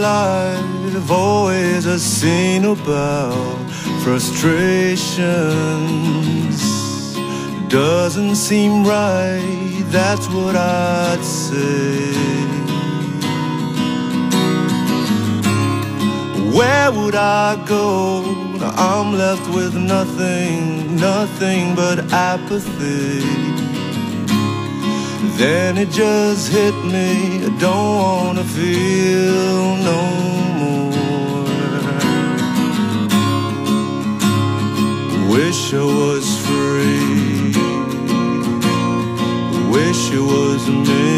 I've always seen about frustrations. Doesn't seem right, that's what I'd say. Where would I go? I'm left with nothing, nothing but apathy. Then it just hit me, I don't wanna feel no more. Wish I was free, wish it was me.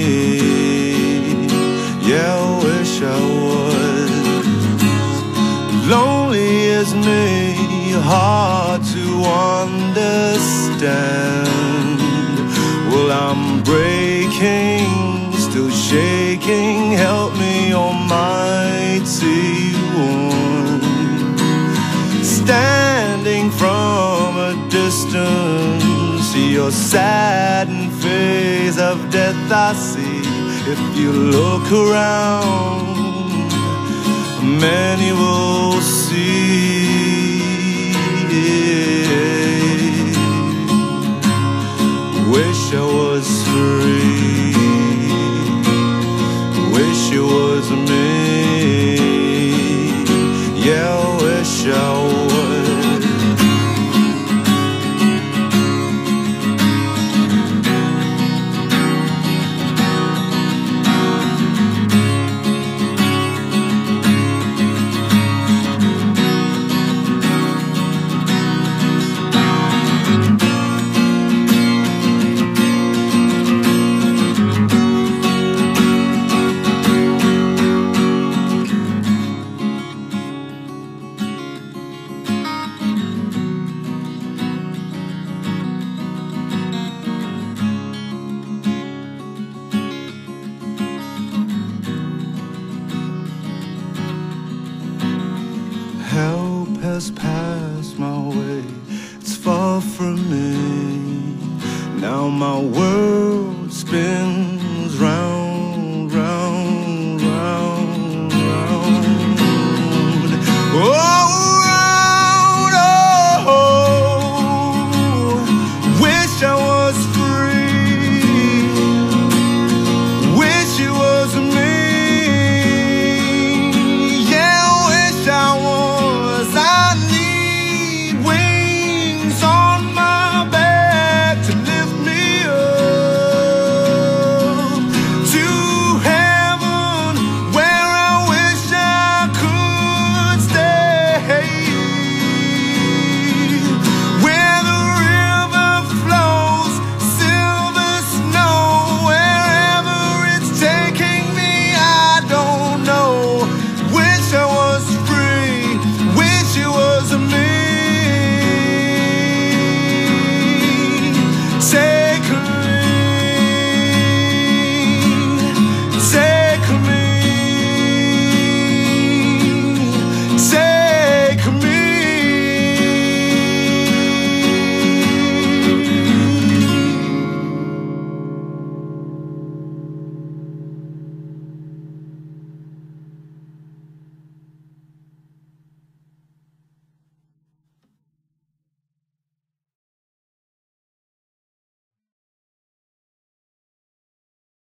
Yeah, I wish I was. Lonely as me, hard to understand. Well, I'm breaking, still shaking. Help me, almighty one. Standing from a distance, see your saddened face of death I see. If you look around, many will see. Wish I was free, wish it was me. Yeah, I wish I was. Help has passed my way, it's far from me. Now my world's been